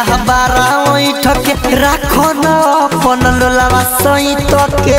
बारा ओइठ के राखो न अपन लोलावा सईत के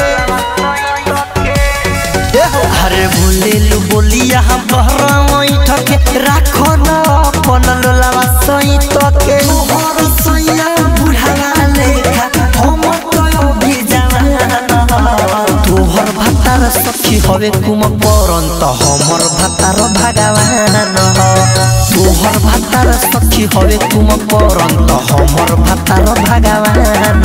अरे भूलेलु बोलिया बारा ओइठ के राखो न अपन लोलावा सईत के तोहर सैया बुढ़ावा लेखा हम तो भी जवान तोहर भातार सखी हवे कुम परंत हमर भातार भगवान तोहर भातार सखी हवे कुम परंत हमर भातार भगवान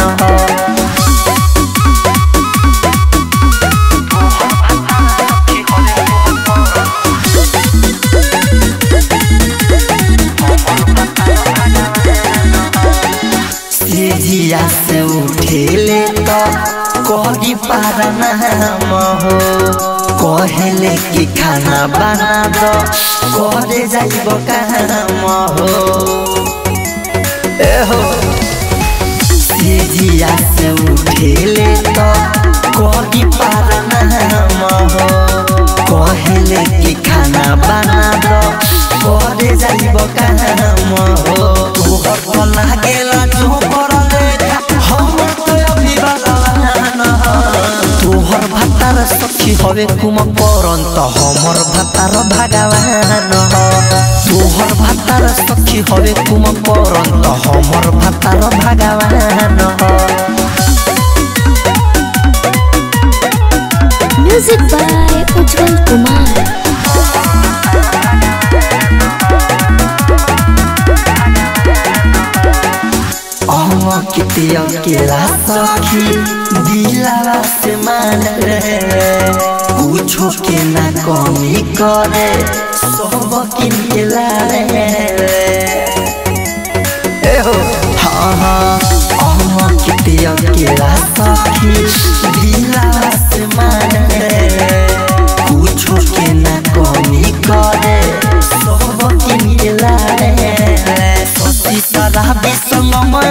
सेजिया से उठेले तो कही पारा नाम हो कहले कि खाना बना दो करे जाइब काम हो सेजिया से उठेले तो कही पारा नाम हो कहले कि खाना बना दो करे जाइब काम हो तोहर लागेला जो तोहर भातार सखी हवे कुम परंत हमर भातार भगवान तोहर भातार सखी हवे कुम परंत हमर भातार भगवान म्यूजिक बाय उज्जवल कुमार कितिया केला सखी दिलावा से मान रे कुछो के ना कमी करे सब किन के लारे हाँ हाँ कितिया केला सखी दिलावा से मान रे कुछो के ना कमी करे सब किन के लारे सती सारा विसमय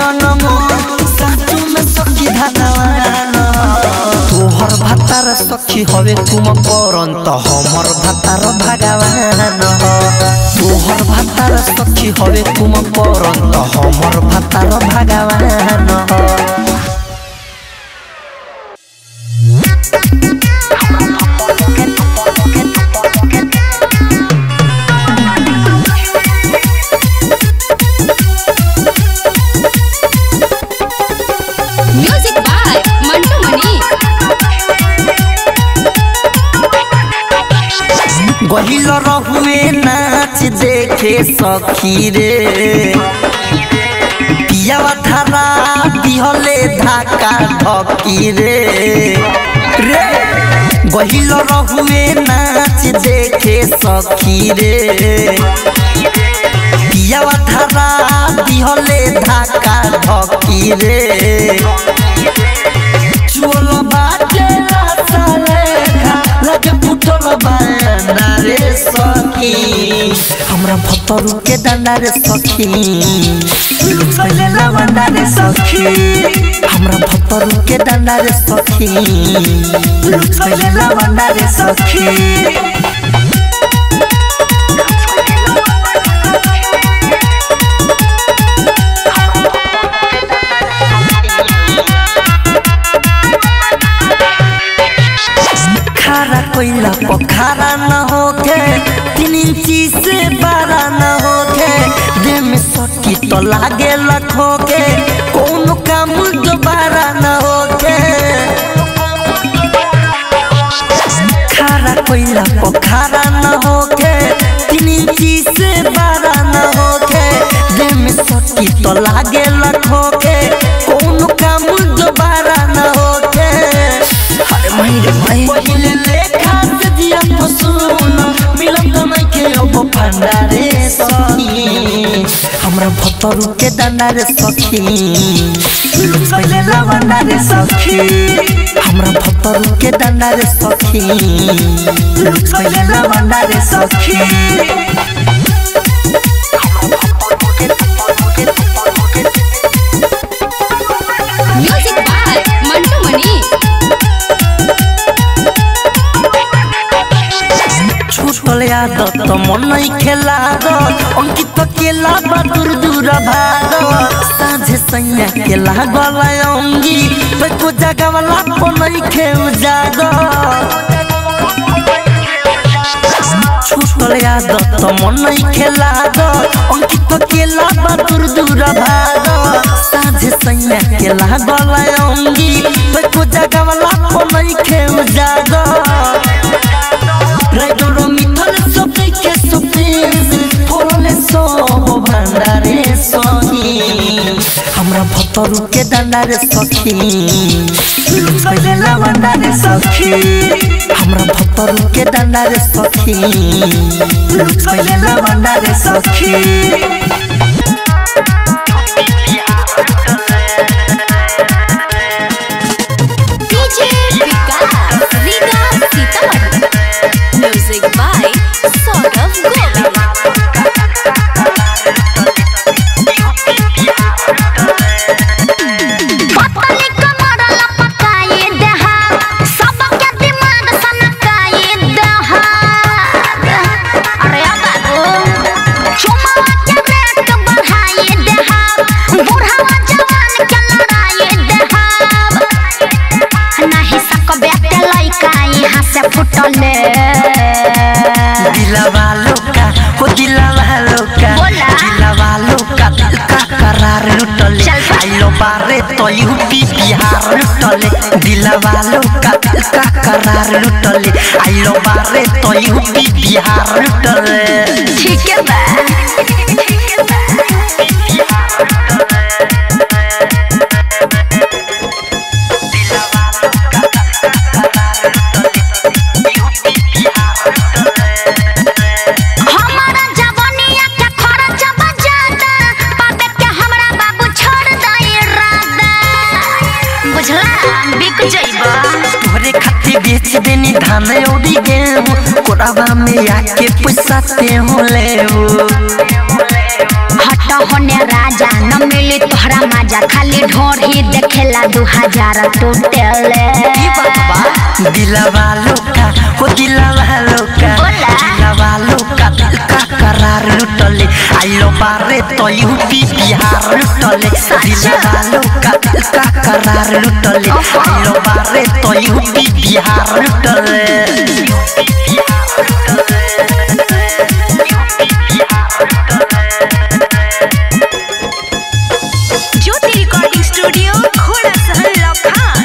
तोहर भातार सखी हवे कुम परंत हमर भातार भगवान तोहर भातार सखी हवे कुम परंत हमर भातार भगवान म्यूजिक बाय मंटू मनी गहिल रहुए नाच देखे सखी रे पियावा धारा दिहले धाका धकी रे गहिल रहुए नाच देखे सखी रे पियावा धारा दिहले धाका धकी रे चोल बाटे लगे फुटल बाना रे सखी हमरा भतरू के डंडा रे सखी लुचले लवंडा रे सखी हमरा भतरू के डंडा रे सखी लुचले लवंडा रे सखी कोइला पोखरा न होके 3 इंची से बड़ा न होके दे में सकी तो लागे लखो के कौन काम दोबारा न होके खारा कोइला पोखरा न होके 3 इंची से बड़ा न होके दे में सकी तो लागे लखो के कौन काम दोबारा न होके अरे भाई पहिले लेखा से दिया फसून मिलन तो नहीं के अब भंडारे सखी हमरा भतरू के डंडा रे सखी लुचले लवंडा रे सखी हमरा भतरू के डंडा रे सखी लुचले लवंडा रे सखी म्यूजिक बाय मंटू मनी छूटल छूटल आदत तो मन नहीं खेला अंकित केला दूर दूर भाग साझे सैया केला गला अंगी तो जगह वाला को नहीं खेल जाग छूटल आदत तो मन नहीं खेला अंकित केला दूर दूर भाग साझे सैया केला गला अंगी तो जगह वाला को नहीं खेल जाग राइडरो मिथल सोपे के सोपे फोरले सो भंडारे सखी हमरा भतरु के डंडारे सखी लुचलेला भंडारे सखी हमरा भतरु के डंडारे सखी लुचलेला भंडारे सखी Music by Saurav Govind. पतली कमर लपकाए देहा सबके दिमाग सनकाए देहा अरे बाबू चुमा के रेट बढ़ाए देहा बूढ़ा जवान के लड़ाए देहा नहीं सकबे ते लइका यहां से फुटले दिलवा लोका हो दिलवा लोका दिलवा लोका दिल का करार लुटले आइलो बारे तो यूपी बिहार लुटले दिलवा लोका दिल का करार लुटले आइलो बारे तो यूपी बिहार लुटले ठीक है बा तोहरे खातिर बेच देनी धान औरी गेहूं कोराबा में आके पैसा ते हो ले हट होने राजा न मिली तोहरा मजा खाली ढोर ही देखेला 2000 टोटले दिलवा लोका हो दिलवा लोका दिलवा लोका दिल का करार लुटले आइलो बारे तो यूपी बिहार लुटले दिलवा लोका दिल का करार लुटले आइलो बारे तो यूपी बिहार लुटले ज्योति रिकॉर्डिंग स्टूडियो घोड़ा सहन लखान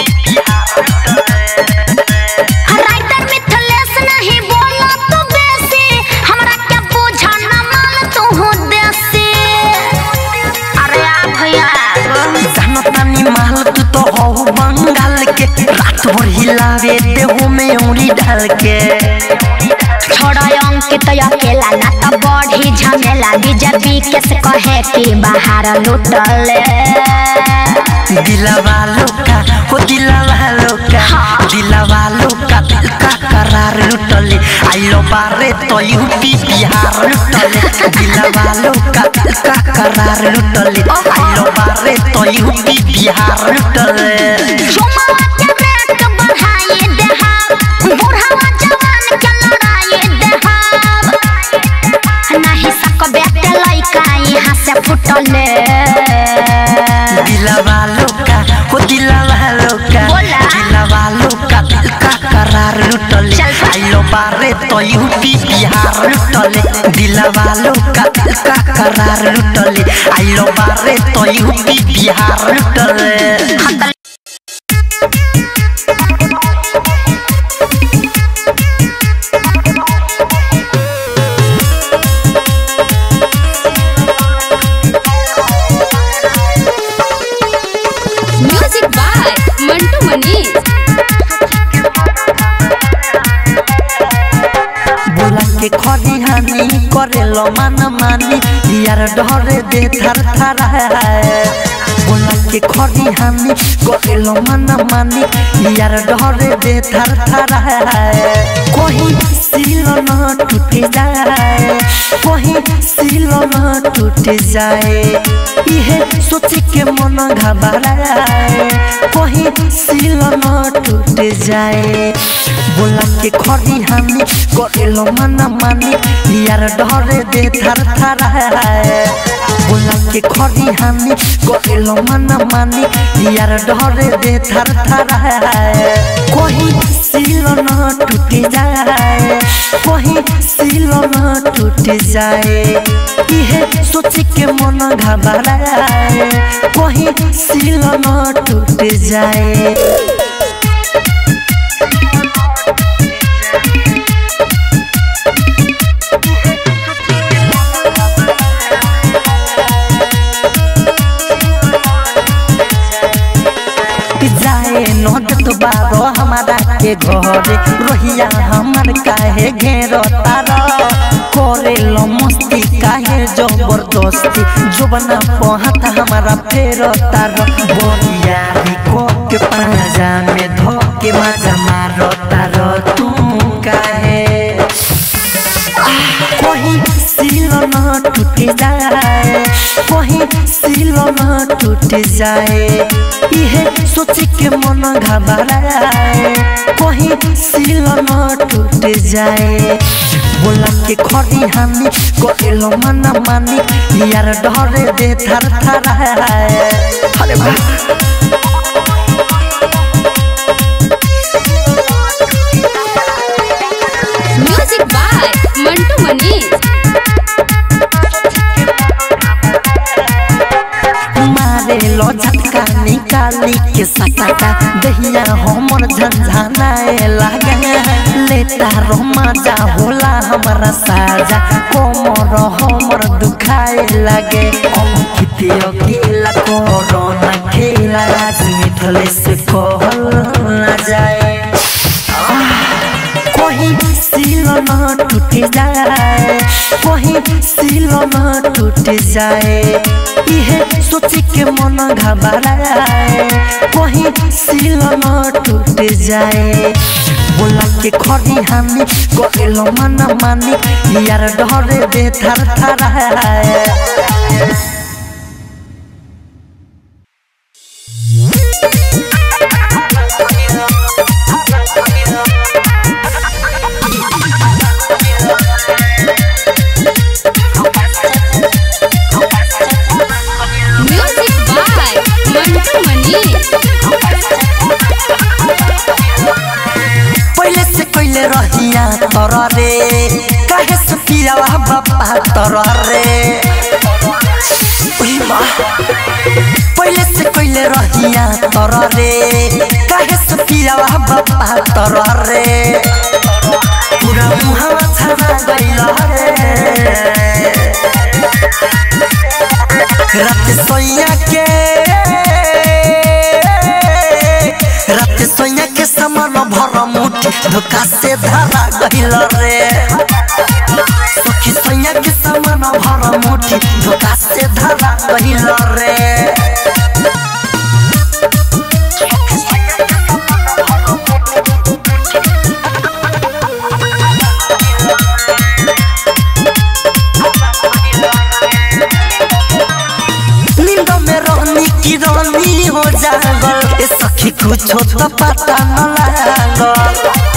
राइटर मिथलेश नहीं बोला तो बेसी हमरा क्या बुझा न मान तू हो देसी अरे आ भैया जानतानी माल तू तो हो बंगाल के रात भर हिलावे देहो में उंगली डाल के छोड़ा अंकित अकेला ना तो बढ़ी झमेला बीजेपी के कहे कि बाहर लुटले दिलवा लोका हो दिलवा लोका दिलवा लोका दिल का करार लुटले आइलो बारे तो यूपी बिहार लुटले दिलवा लोका दिल का करार लुटले आइलो बारे तो यूपी बिहार लुटले चुमा के रेट बढ़ाए देहा बूढ़ा जवान के लड़ाए देहा नहीं सकबे ते लइका यहां से फुटले दिलवा लोका हो दिलवा लोका दिलवा लोका दिल का करार लुटले आइलो बारे तो यूपी बिहार लुटले दिलवा लोका दिल का करार लुटले आइलो बारे तो यूपी बिहार लुटले म्यूजिक बाय मंटू मनी बोला के खरी हानि करेलो मन मानी यार डरे दे थर थर है बोला के खरी हानि करेलो मन मानी यार डरे दे थर थर है कोई सील न टूट जाए कहीं सील न टूट जाए इहे सोच के मन घबराए कहीं सील न टूट जाए बोला के खरी हानि करेलो मना मानी यार डरे दे थर थर बोला के खरी हानि करेलो मना मानी यार डरे दे थर थर कहीं सील न टूट जाए कहीं सील न टूट जाए इहे सोच के मन घबराए कहीं सील न टूट जाए नोट बारो हमारा के घरे रोहिया हमार काहे घेरो तारा करे लो मस्ती काहे जबरदस्ती जुबना पहात हमारा फेरो तारा बोलिया भी को के पाजा में धो के मजा मारो तारा तू काहे कहीं सील न टूट जाए कहीं सील न टूट जाए इहे सोच के मन घबराए कहीं सील न टूट जाए बोला के खरी हानि करेलो मना मानी यार डरे दे थर थर अरे वाह म्यूजिक बाय मंटू मनीष मारे लो झटका निकाली के सटाका दहिया हमर झंझनाए लागे लेता रोमाजा होला हमारा साजा कोमर हमर दुखाए लागे अंकितियो केला कोरोना खेला मिथले से कहल ना जाए कहीं सील न टूट जाए कहीं सील न टूट जाए इहे सोच के मन घबराए कहीं सील न टूट जाए बोला के खरी हानि करेलो मना मानी यार डरे दे थर थर पहले से कोइले रहिया तर रे काहे से पियावा बापा तर रे पहले से कोइले रहिया तर रे काहे से पियावा बापा तर रे पूरा मुहावा छना गइल रे रात सोइया के समान भर मुठी धोखा से धरा गइल रे सखी सैया के समान भर मुठी धोखा से धरा गइल रे नींद में रहनी की रानी हो जागल सखी कुछ तो पता न लागल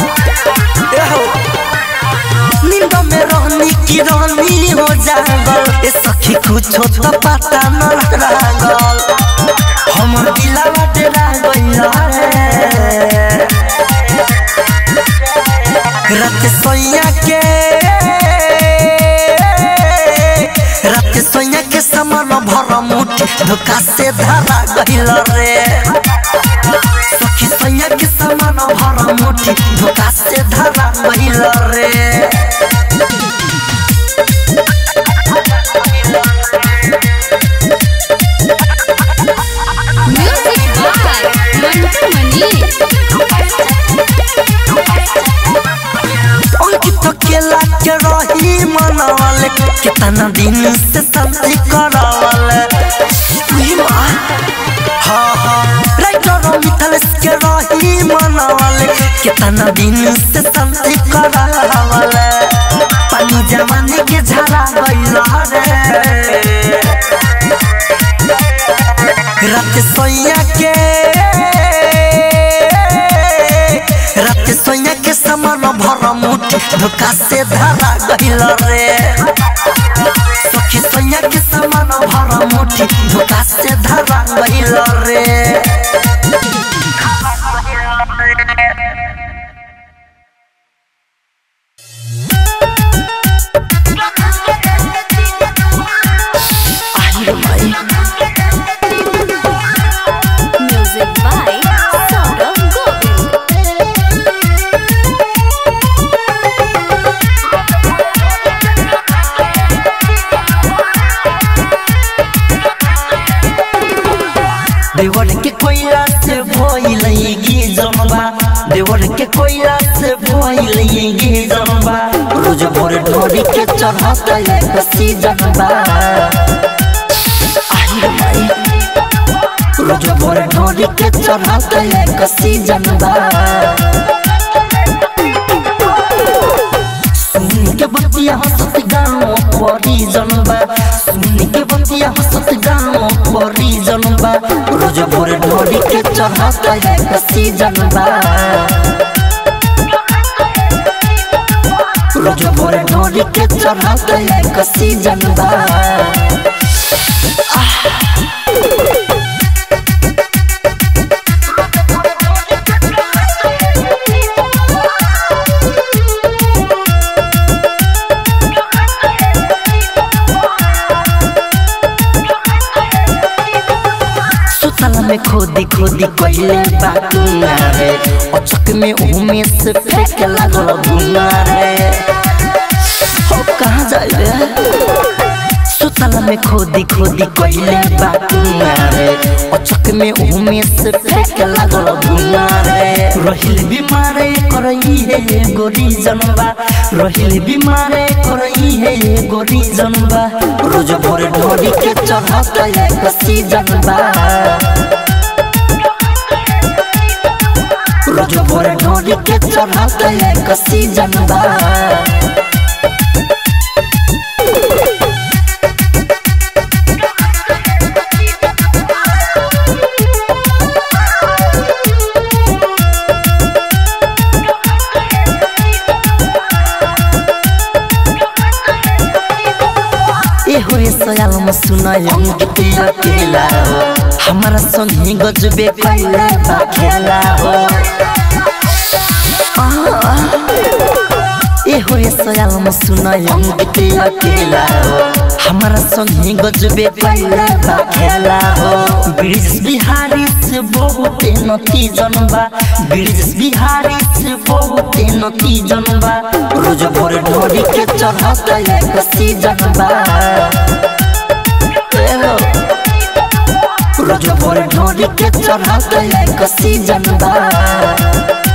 नींद में रहनी की रानी हो जागल सखी कुछ तो पता न लागल हमर दिलवा डेरा गइल रात सोइया के समान भर मुठी धोखा से धरा गइल रे सखी सैया के समान भर मुठी धोखा से धरा गइल रे म्यूजिक बाय मंटू मनीष अंकित केला के रही मनवाले कितना दिन से शांति करावाले राइटर मिथलेश के रही मनवाले कितना दिन से शांति करावाले जवानी के झरा गइल रे रात सोया के समान भर मुठ धोखा से धरा गइल रे सखी सोया के समान भर मुठ धोखा से धरा गइल रे Music by Saurav Govind. देवर के कोयला से भइलगी जनबा देवर के कोयला से भइलगी जनबा रोज भोर ढोरी के चढ़ता एक सीजनबा आई भाई रोज भोर ढोरी के चढ़ता एक सीजनबा सुन के बतिया हंसत गाँव परी जनबा सुन के बतिया हंसत गाँव परी जनबा रोज भोर ढोरी के चढ़ता एक सीजनबा रोज भोर ढोरी के चढ़ता एक सीजनबा में खोदी खोदी कोइले बाकुना रे अचक में उमे से फेंक लागल बुना रे हो कहाँ जाए रे सुतला में खोदी खोदी कोइले बाकुना रे अचक में उमे से फेंक लागल बुना रे रहिल बीमारे करई है गोरी जनबा रहिल बीमारे करई है गोरी जनबा रोज भोर ढोरी के चढ़ता एक सीजनबा रोज भोर ढोरी के चढ़ता एक सीजनबा सयाल में सुनाय गीत अकेला हो हमारा संगी गजबे कैला बा खेला हो ए हो सयाल में सुनाय गीत अकेला हो हमारा संगी गजबे कैला बा खेला हो ब्रिज बिहारी से बहुत नती जनबा ब्रिज बिहारी से बहुत नती जनबा रोज भोर ढोरी के चढ़ता एक सीजनबा रोज भोर ढोरी के चढ़ता एक सीजनबा